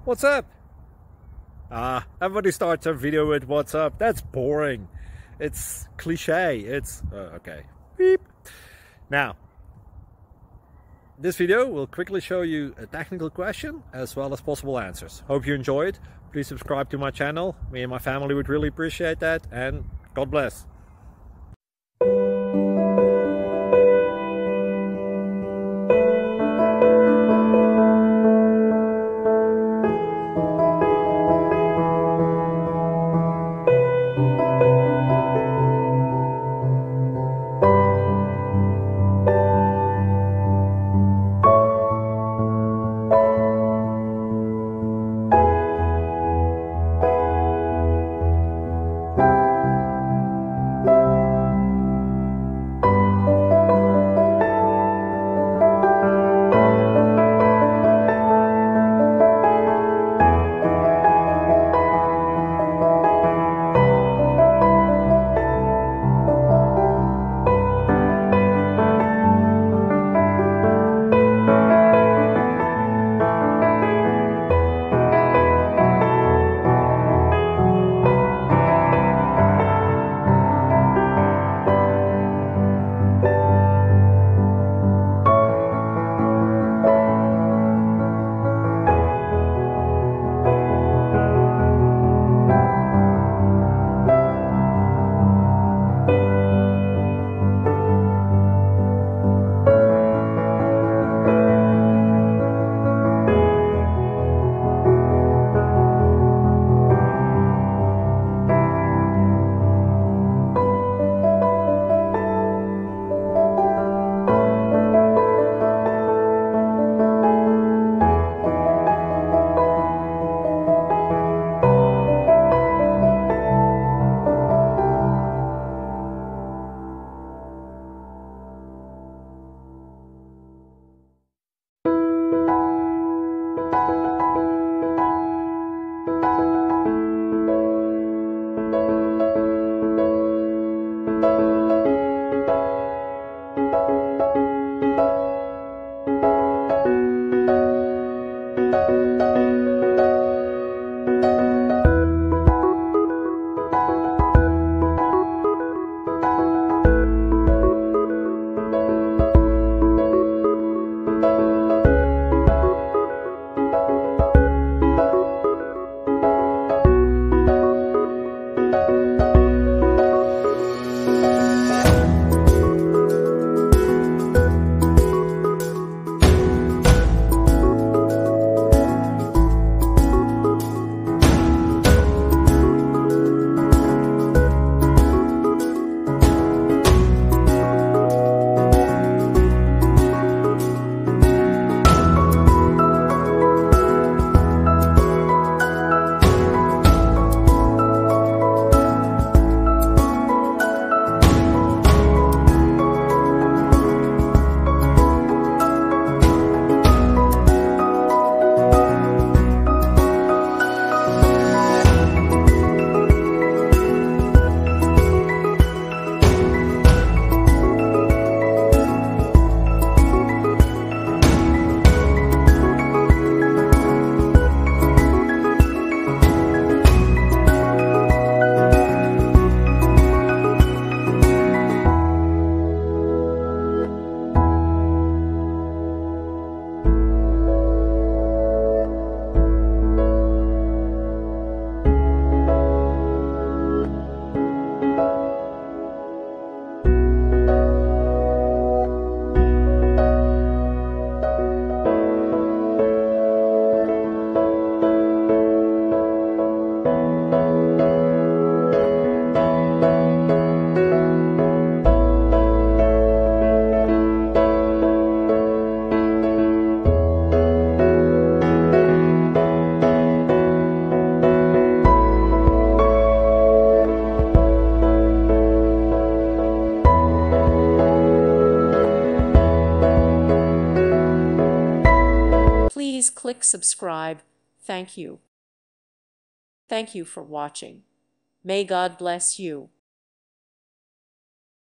What's up? Everybody starts a video with what's up. That's boring. It's cliche. It's okay. Beep. Now, this video will quickly show you a technical question as well as possible answers. Hope you enjoyed. Please subscribe to my channel. Me and my family would really appreciate that, and God bless. Please click subscribe. Thank you. Thank you for watching. May God bless you.